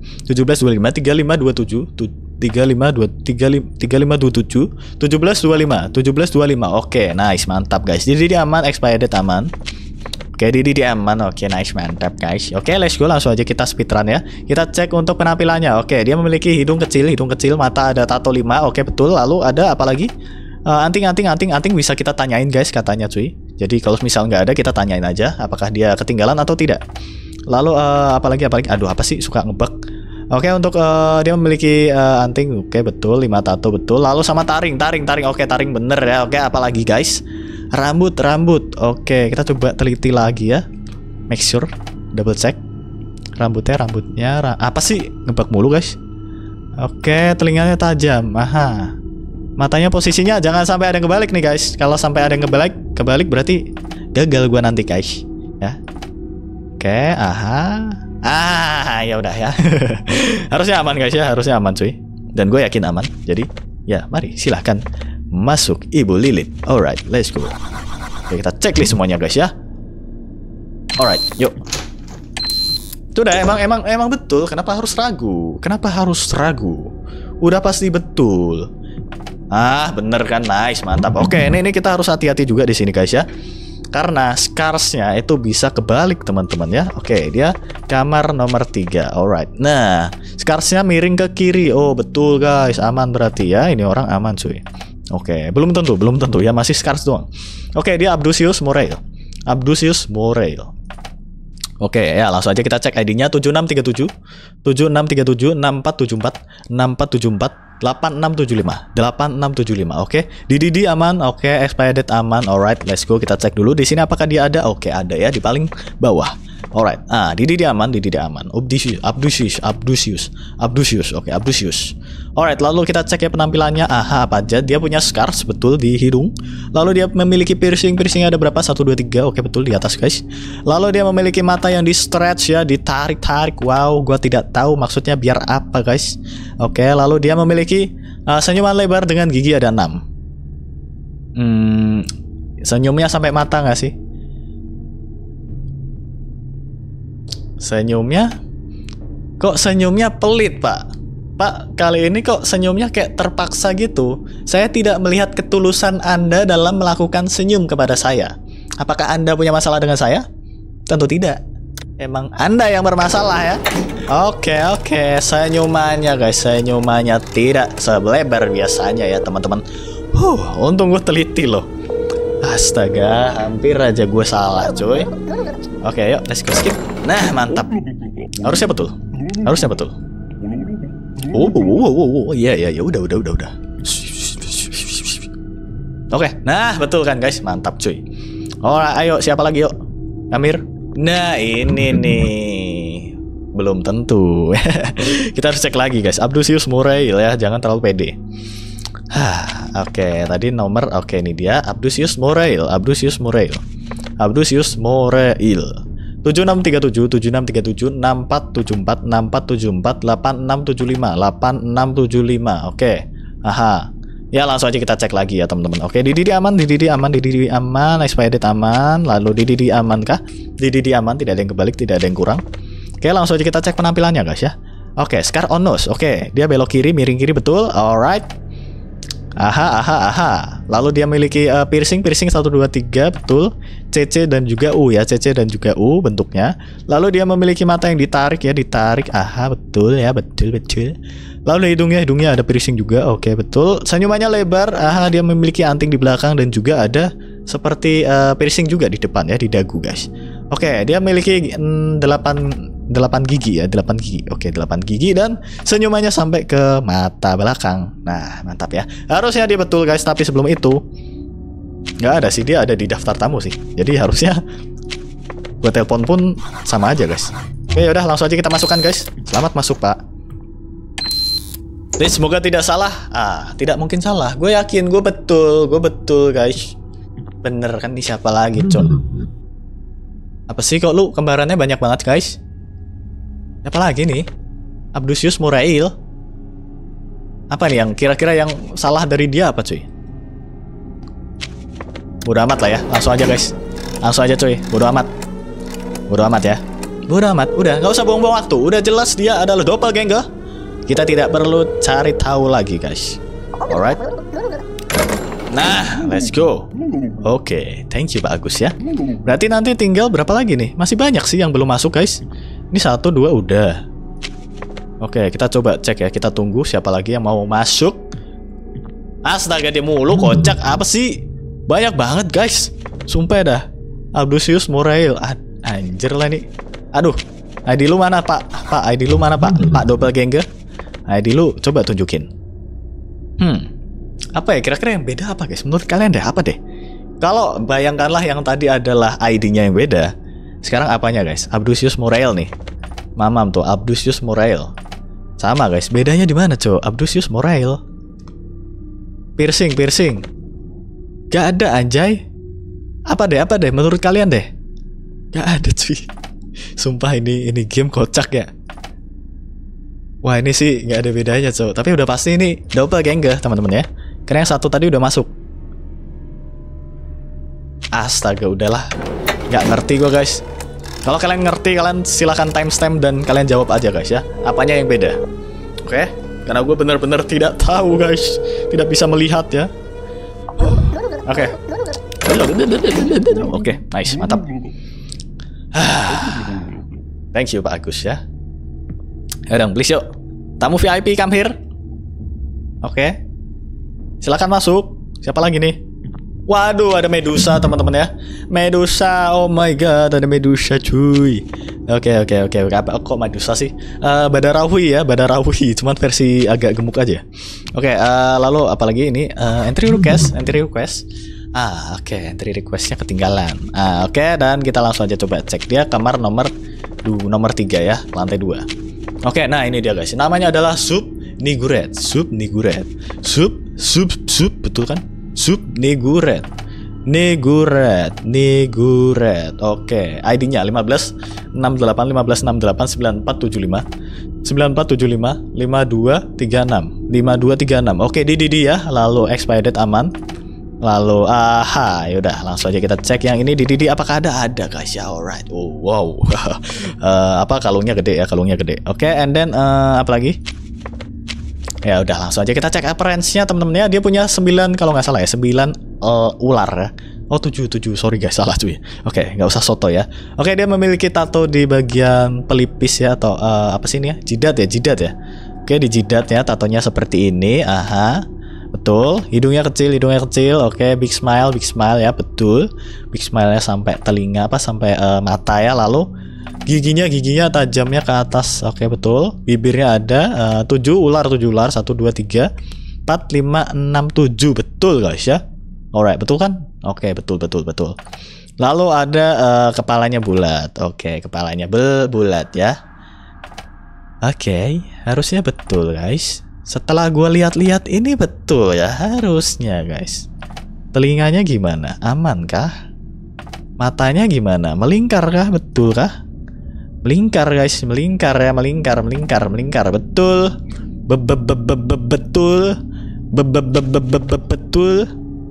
A: 1725. Oke, nice, mantap guys. Jadi dia aman, expired aman. Oke, dia aman. Oke, nice, mantap guys. Oke, let's go, langsung aja kita speedrun ya. Kita cek untuk penampilannya. Oke, dia memiliki hidung kecil, mata ada tato 5. Oke, betul. Lalu ada apa lagi? Anting bisa kita tanyain guys katanya cuy. Jadi kalau misal nggak ada, kita tanyain aja apakah dia ketinggalan atau tidak. Lalu apalagi aduh, apa sih, suka ngebug. Oke, untuk dia memiliki anting. Oke, betul, 5 tato betul. Lalu sama taring. Oke, taring bener ya. Oke, apalagi guys? Rambut. Oke, kita coba teliti lagi ya. Make sure, double check. Rambutnya apa sih, ngebug mulu guys. Oke, telinganya tajam. Matanya posisinya jangan sampai ada yang kebalik nih guys. Kalau sampai ada yang kebalik berarti gagal gua nanti guys ya. Oke, aha. Ya udah ya. Harusnya aman guys ya, harusnya aman cuy. Dan gue yakin aman. Jadi, ya mari silahkan masuk Ibu Lilith. Alright, let's go. Oke, kita checklist semuanya guys ya. Alright, yuk. Itu udah emang betul. Kenapa harus ragu? Kenapa harus ragu? Udah pasti betul. Bener kan, nice, mantap. Oke, ini kita harus hati-hati juga di sini guys ya. Karena scarsnya itu bisa kebalik teman-teman ya. Oke, dia kamar nomor 3. Alright. Nah, scarsnya miring ke kiri. Oh betul guys, aman berarti ya. Ini orang aman cuy. Oke, belum tentu ya, masih scars doang. Oke, dia Abdusius Morail. Oke, ya langsung aja kita cek ID-nya 7637 7637 6474 6474 8675 8675. Oke, DDD aman. Oke, expired aman. Alright, let's go. Kita cek dulu di sini apakah dia ada. Oke, ada ya di paling bawah. Alright, DDD aman. Abdusius. Oke, Abdusius. Alright, lalu kita cek ya penampilannya. Apa aja? Dia punya scars betul di hidung. Lalu dia memiliki piercingnya ada berapa? 1 2 3. Oke, betul di atas guys. Lalu dia memiliki mata yang di stretch ya, ditarik. Wow, gua tidak tahu maksudnya biar apa guys. Oke, lalu dia memiliki senyuman lebar dengan gigi ada 6. Senyumnya sampai mata nggak sih? Kok senyumnya pelit pak? Pak, kali ini kok senyumnya kayak terpaksa gitu. Saya tidak melihat ketulusan Anda dalam melakukan senyum kepada saya. Apakah Anda punya masalah dengan saya? Tentu tidak. Emang Anda yang bermasalah ya. Oke, senyumannya guys, senyumannya tidak selebar biasanya ya teman-teman. Untung gue teliti loh. Astaga, hampir aja gue salah cuy. Oke, yuk let's go skip. Nah, mantap. Harusnya betul. Iya, udah. Oke, nah betul kan guys, mantap cuy. Alright, ayo siapa lagi yuk? Amir. Nah, ini nih. Belum tentu. Kita harus cek lagi guys. Abdusius Morail ya, jangan terlalu pede. Oke, tadi nomor. Oke, ini dia Abdusius Morail. 7637 7637 6474 6474 8675 8675. Oke. Ya langsung aja kita cek lagi ya teman-teman. Oke, DDD aman. Expired aman. Lalu DDD aman kah? DDD aman, tidak ada yang kebalik, tidak ada yang kurang. Oke, langsung aja kita cek penampilannya guys ya. Oke, scar on nose. Oke, dia belok kiri, miring kiri betul. Alright. Lalu dia memiliki piercing 1 2 3 betul. CC dan juga U ya, CC dan juga U bentuknya. Lalu dia memiliki mata yang ditarik ya, betul ya, betul. Lalu hidungnya ada piercing juga. Oke, betul. Senyumannya lebar. Dia memiliki anting di belakang dan juga ada seperti piercing juga di depan ya, di dagu guys. Oke, dia memiliki 8 gigi ya, 8 gigi. Oke, 8 gigi dan senyumannya sampai ke mata belakang. Nah, mantap ya. Harusnya dia betul guys, tapi sebelum itu nggak ada sih, dia ada di daftar tamu sih. Jadi harusnya gue telepon pun sama aja guys. Oke, yaudah langsung aja kita masukkan guys. Selamat masuk pak. Please, semoga tidak salah. Tidak mungkin salah. Gue yakin gue betul guys. Bener kan, ini siapa lagi con? Apa sih kok lu kembarannya banyak banget guys? Apa lagi nih? Abdusius Morail. Apa nih yang kira-kira yang salah dari dia apa cuy? Bodo amat lah ya, langsung aja guys. Langsung aja cuy, bodo amat ya. Bodo amat, udah nggak usah buang-buang waktu. Udah jelas dia adalah doppelganger. Kita tidak perlu cari tahu lagi guys. Alright. Nah, let's go. Oke, thank you Pak Agus ya. Berarti nanti tinggal berapa lagi nih? Masih banyak sih yang belum masuk guys. Ini 1 2 udah. Oke, kita coba cek ya. Kita tunggu siapa lagi yang mau masuk. Astaga, dia mulu kocak. Apa sih? Banyak banget guys. Sumpah dah. Abdusius Morail. Anjir lah nih. Aduh. ID lu mana pak? ID lu mana pak? Pak doppelganger. ID lu coba tunjukin. Apa ya kira-kira yang beda apa guys? Menurut kalian deh apa deh? Kalau bayangkanlah yang tadi adalah ID-nya yang beda. Sekarang apanya guys? Abdusius Morail nih. Mamam tuh Abdusius Morail. Sama guys, bedanya di mana cow? Abdusius Morail. Piercing. Gak ada anjay. Apa deh menurut kalian deh? Gak ada cuy. Sumpah ini game kocak ya. Wah ini sih nggak ada bedanya cowok. Tapi udah pasti ini doppelganger teman-teman ya. Karena yang satu tadi udah masuk. Astaga udahlah. Nggak ngerti gue guys. Kalau kalian ngerti kalian silahkan timestamp dan kalian jawab aja guys ya. Apanya yang beda? Oke? Karena gue bener-bener tidak tahu guys. Tidak bisa melihat ya. Oke. Oke, nice, mantap. Thank you Pak Agus ya. Yaudah, please yuk. Tamu VIP come here. Oke. Silakan masuk. Siapa lagi nih? Waduh, ada Medusa teman-teman ya. Medusa, oh my god, ada Medusa cuy. Oke. Apa kok Medusa sih? Badarawi ya, Badarawi. Cuman versi agak gemuk aja. Oke, lalu apalagi ini? Entry request. Oke, entry requestnya ketinggalan. Oke, dan kita langsung aja coba cek dia kamar nomor 3 ya, lantai 2. Oke, nah ini dia guys. Namanya adalah Sup Niguret. Sup, betul kan? Sup Niguret. Oke, ID-nya 15 68 15 68 9475 9475 5236. Oke, di ya. Lalu expired date aman. Lalu yaudah langsung aja kita cek yang ini di apakah ada guys ya. Alright. Oh wow. Apa kalungnya gede ya, Oke, and then apa lagi? Ya udah langsung aja kita cek appearance-nya temen-temen ya. Dia punya 9 kalau nggak salah ya, 9 ular ya. Oh 7, sorry guys, salah cuy. Oke, nggak usah soto ya. Oke, dia memiliki tato di bagian pelipis ya, atau apa sih ini ya? Jidat ya. Oke, di jidat ya, tatonya seperti ini. Betul, hidungnya kecil. Oke, big smile ya, betul. Big smile-nya sampai telinga sampai mata ya. Lalu giginya tajamnya ke atas. Oke, betul. Bibirnya ada 7 ular, 1 2 3 4 5 6 7. Betul guys ya. Alright, betul kan? Oke, betul. Lalu ada kepalanya bulat. Oke, kepalanya bulat ya. Oke, harusnya betul guys. Setelah gue lihat-lihat ini betul ya, harusnya guys. Telinganya gimana? Aman kah? Matanya gimana? Melingkar kah? Betul kah? Melingkar guys, melingkar. Betul. Betul.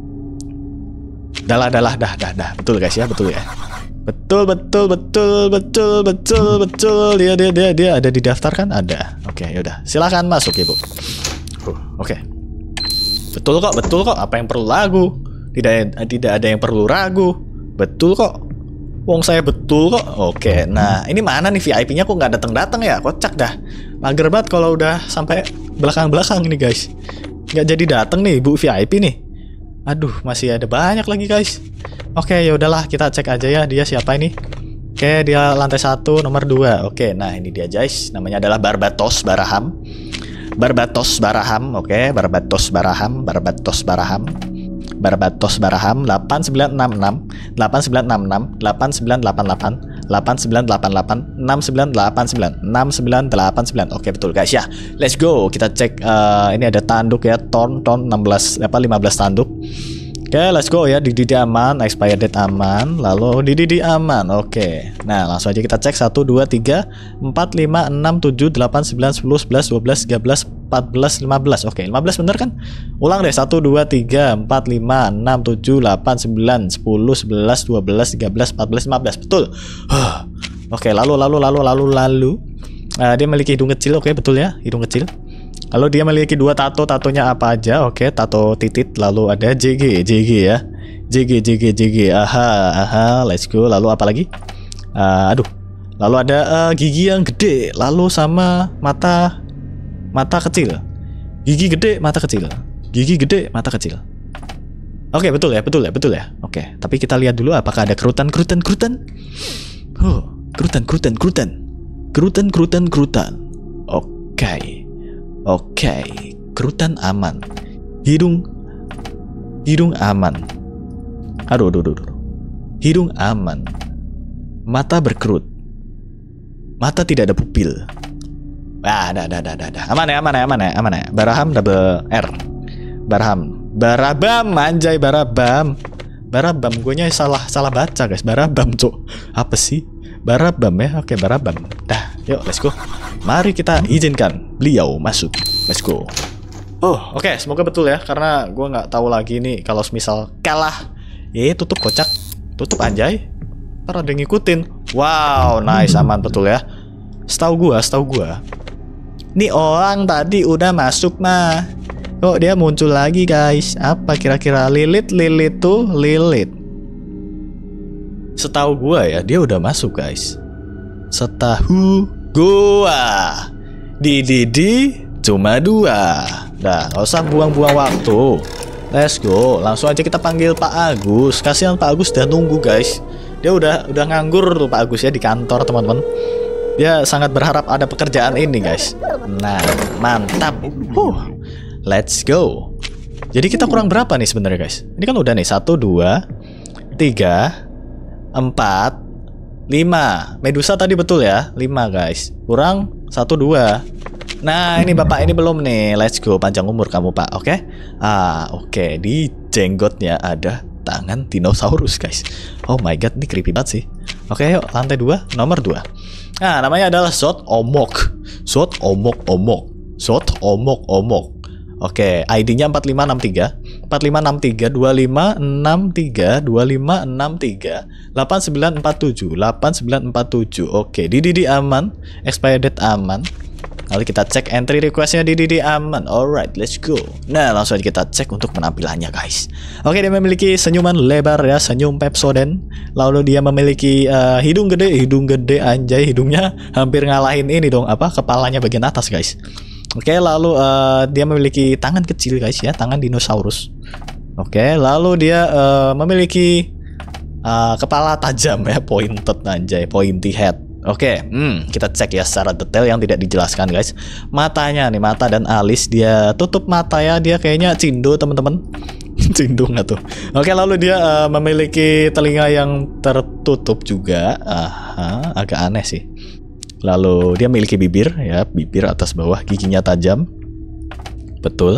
A: Dah. Betul guys ya, betul ya. Betul. Dia ada di daftar kan? Ada. Oke, yaudah. Silakan masuk Ibu. Oke. Betul kok. Apa yang perlu ragu? Tidak ada yang perlu ragu. Betul kok. Wong saya betul kok. Oke. Nah, ini mana nih VIP-nya kok nggak datang ya? Kocak dah. Mager banget kalau udah sampai belakang ini guys. Nggak jadi datang nih Bu VIP nih. Aduh, masih ada banyak lagi guys. Oke, ya udahlah kita cek aja ya dia siapa ini. Oke, dia lantai 1 nomor 2. Oke, nah ini dia guys. Namanya adalah Barbatos Baraham. Oke, Barbatos Baraham 8966 8988 8988 8988 6989 6989. Oke, betul guys ya. Let's go. Kita cek ini ada tanduk ya, ton 15 tanduk. Oke, let's go ya. Didi aman, expired date aman, lalu Didi aman. Oke. Nah, langsung aja kita cek 1 2 3 4 5 6 7 8 9 10 11 12 13 14 15. Oke, 15 bener kan? Ulang deh. 1 2 3 4 5 6 7 8 9 10 11 12 13 14 15. Betul. Oke, lalu dia memiliki hidung kecil. Oke, betul ya, hidung kecil. Lalu dia memiliki 2 tatonya apa aja? Oke, tato titit. Lalu ada JG ya. JG. Aha, let's go. Lalu apa lagi? Lalu ada gigi yang gede. Lalu sama mata kecil. Gigi gede, mata kecil. Oke, betul ya. Oke, tapi kita lihat dulu apakah ada kerutan. Kerutan. Oke, kerutan aman. Hidung aman. Aduh. Hidung aman. Mata berkerut. Mata tidak ada pupil. Ada. Aman ya. Baraham double R. Barabam, anjay Barabam. Barabam. Guanya salah baca guys. Barabam cok. Apa sih? Barabam ya. Oke, Barabam. Dah, yuk let's go. Mari kita izinkan beliau masuk. Let's go. Oh, oke, semoga betul ya, karena gue nggak tahu lagi nih kalau misal kalah. Tutup kocak. Tutup anjay. Ntar ada yang ngikutin. Wow, nice, aman betul ya. Setahu gua. Nih orang tadi udah masuk mah. Kok dia muncul lagi guys? Apa kira-kira? Lilit tuh, Lilit. Setahu gua ya, dia udah masuk guys. Setahu gua. Didi cuma 2. Dah, gak usah buang-buang waktu. Let's go, langsung aja kita panggil Pak Agus. Kasihan Pak Agus udah nunggu guys. Dia udah nganggur tuh Pak Agus ya di kantor teman-teman. Dia sangat berharap ada pekerjaan ini guys. Nah, mantap. Let's go. Jadi kita kurang berapa nih sebenarnya guys? Ini kan udah nih 1, 2, 3, 4, 5. Medusa tadi betul ya, 5 guys. Kurang 1, 2. Nah ini bapak ini belum nih. Let's go, panjang umur kamu pak. Oke. Oke. Di jenggotnya ada tangan dinosaurus guys. Oh my god, ini creepy banget sih. Oke, yuk lantai 2, nomor 2. Nah namanya adalah Zot Omok. Zot Omok. Zot Omok. Oke, ID-nya 4563 4563 2563 2563 8947 8947. Oke, Didi aman, expired date aman. Lalu kita cek entry requestnya di Didi aman. Alright, let's go. Nah, langsung aja kita cek untuk penampilannya guys. Oke, dia memiliki senyuman lebar ya, senyum Pepsodent. Lalu dia memiliki hidung gede anjay, hidungnya hampir ngalahin ini dong, apa, kepalanya bagian atas guys. Oke, lalu dia memiliki tangan kecil guys ya, tangan dinosaurus. Oke, lalu dia memiliki kepala tajam ya, pointed anjay, pointy head. Oke, kita cek ya secara detail yang tidak dijelaskan guys. Matanya nih, mata dan alis dia tutup mata ya, dia kayaknya cindo teman-teman. Cindo nggak tuh? Oke, lalu dia memiliki telinga yang tertutup juga. Agak aneh sih. Lalu dia memiliki bibir ya, bibir atas bawah, giginya tajam. Betul.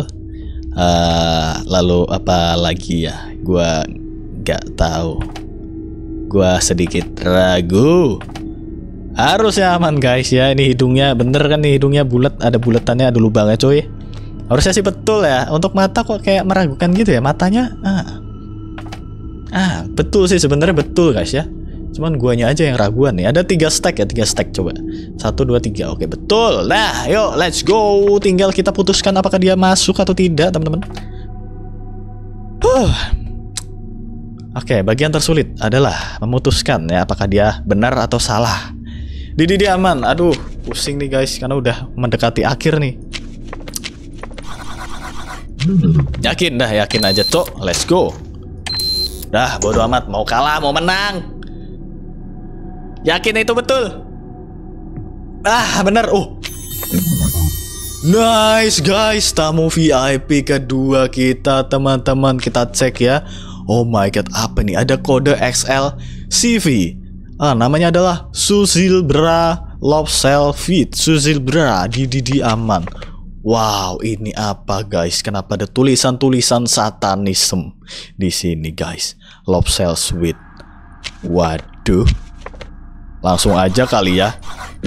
A: Lalu apa lagi ya? Gua nggak tahu. Gua sedikit ragu. Harusnya aman guys ya. Ini hidungnya bener kan nih, hidungnya bulat, ada bulatannya, ada lubangnya coy. Harusnya sih betul ya. Untuk mata kok kayak meragukan gitu ya matanya. Betul sih sebenarnya, betul guys ya. Cuman guanya aja yang raguan nih. Ada 3 stack ya, 3 stack coba. 1, 2, 3. Oke, betul. Nah, yuk let's go. Tinggal kita putuskan apakah dia masuk atau tidak, teman-teman. Oke, bagian tersulit adalah memutuskan ya apakah dia benar atau salah. Didi aman. Aduh, pusing nih guys karena udah mendekati akhir nih. Yakin aja tuh. Let's go. Dah, bodo amat, mau kalah mau menang. Yakin itu betul? Bener. Nice guys, tamu VIP kedua kita teman-teman. Kita cek ya. Oh my god, apa nih? Ada kode XL CV. Namanya adalah Suzilbra Lobsel Fit. Suzilbra Didi aman. Wow, ini apa guys? Kenapa ada tulisan-tulisan satanisme di sini guys? Lobsel Sweet. Waduh. Langsung aja kali ya.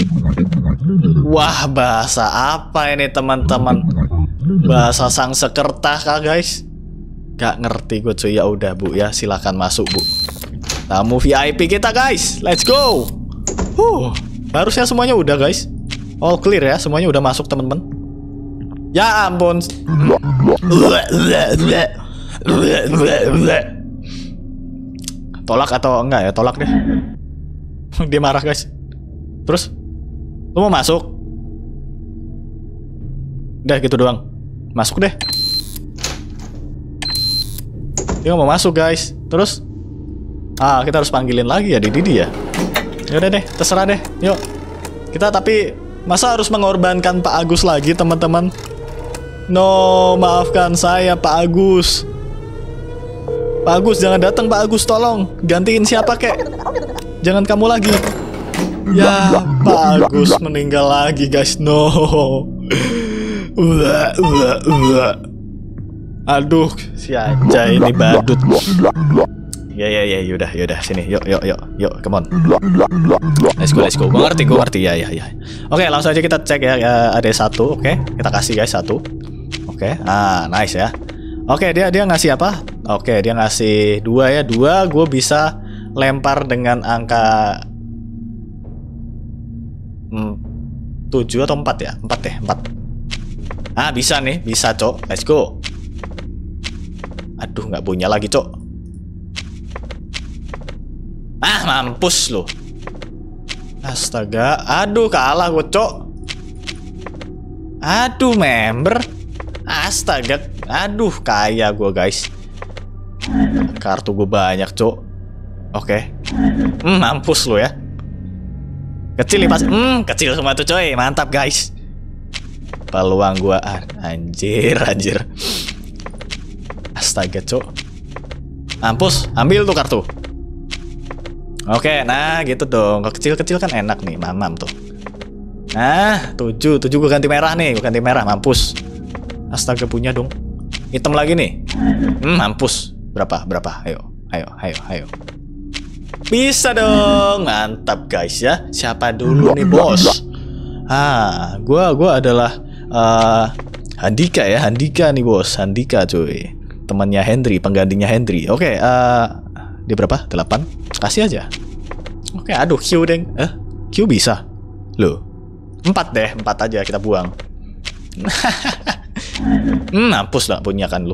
A: Wah, bahasa apa ini teman-teman? Bahasa Sangsekerta kah guys? Gak ngerti gue cuy. Ya udah bu ya, silakan masuk bu. Tamu VIP kita guys, let's go. Harusnya semuanya udah guys. All clear ya, semuanya udah masuk teman-teman. Ya ampun. Tolak atau enggak ya? Tolak deh. Dia marah guys. Terus, lu mau masuk? Udah gitu doang. Masuk deh. Dia mau masuk guys. Terus kita harus panggilin lagi ya Didi ya. Yaudah deh, terserah deh. Yuk. Kita tapi masa harus mengorbankan Pak Agus lagi teman-teman? No, maafkan saya Pak Agus. Pak Agus jangan datang Pak Agus, tolong. Gantiin siapa kek? Jangan kamu lagi. Ya, Pak Agus meninggal lagi guys. No. Aduh, si aja ini badut. Ya, yaudah, sini, yuk, come on. Let's go, gue ngerti, ya. Oke, langsung aja kita cek ya, ada satu, oke, kita kasih guys satu, oke, nice ya. Oke, dia ngasih apa? Oke, dia ngasih 2 ya, 2, gue bisa lempar dengan angka 7 atau 4 ya, 4 deh, 4. Bisa nih, bisa cok, let's go. Aduh, nggak punya lagi cok. Mampus loh. Astaga, aduh kalah gue cok. Aduh member. Astaga, aduh kaya gue guys. Kartu gue banyak cok. Oke. Mampus lo ya. Kecil nih pas. Kecil semua tuh coy. Mantap guys. Peluang gue anjir. Astaga cok. Mampus, ambil tuh kartu. Oke, nah gitu dong. Kecil-kecil kan enak nih, mamam tuh. Nah, 7 gue ganti merah nih, mampus. Astaga punya dong. Hitam lagi nih. Mampus. Berapa? Ayo. Bisa dong. Mantap guys ya. Siapa dulu nih, bos? Gua adalah Handika ya. Handika nih, bos. Handika cuy. Temannya Hendry, penggantinya Hendry. Oke, di berapa? 8. Kasih aja. Oke, aduh Q deng. Q bisa. Loh. 4 deh, 4 aja kita buang. Mampus lah punya kan lu.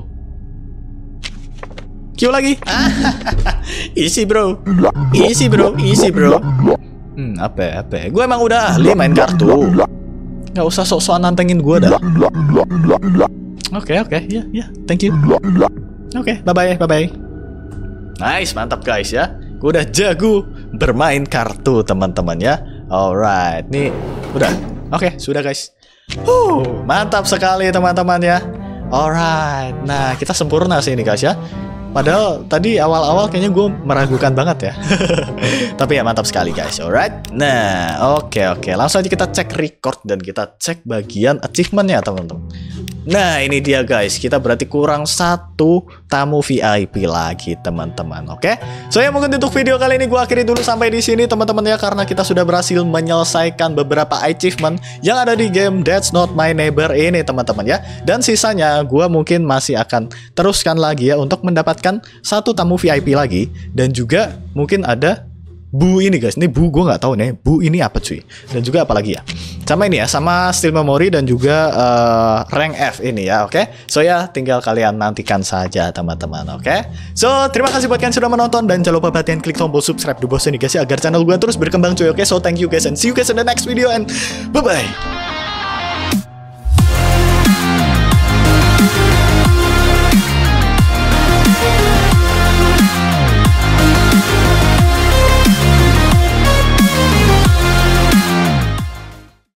A: Q lagi. Easy bro. Apa? Gue emang udah ahli main kartu. Gak usah sok-sokan nantengin gue dah. Oke, ya, thank you. Oke, bye-bye. Nice, mantap guys ya. Gue udah jago bermain kartu teman-teman ya. Alright, nih udah. Oke, sudah guys. Mantap sekali teman-teman ya. Alright, nah kita sempurna sih ini guys ya. Padahal tadi awal-awal kayaknya gue meragukan banget ya. Tapi ya mantap sekali guys. Alright. Nah, oke. Langsung aja kita cek record dan kita cek bagian achievementnya teman-teman. Nah ini dia guys, kita berarti kurang 1 tamu VIP lagi teman-teman. Oke, so ya mungkin untuk video kali ini gue akhiri dulu sampai di sini teman-teman ya, karena kita sudah berhasil menyelesaikan beberapa achievement yang ada di game That's Not My Neighbor ini teman-teman ya. Dan sisanya gue mungkin masih akan teruskan lagi ya untuk mendapatkan 1 tamu VIP lagi, dan juga mungkin ada Bu ini guys, ini Bu gue nggak tahu nih Bu ini apa cuy, dan juga apa lagi ya, sama ini ya, sama Steel Memory dan juga rank F ini ya. Oke, so ya tinggal kalian nantikan saja teman-teman. Oke, so terima kasih buat kalian sudah menonton, dan jangan lupa perhatian klik tombol subscribe di bawah sini guys ya, agar channel gue terus berkembang cuy. Oke, so thank you guys and see you guys in the next video and bye bye.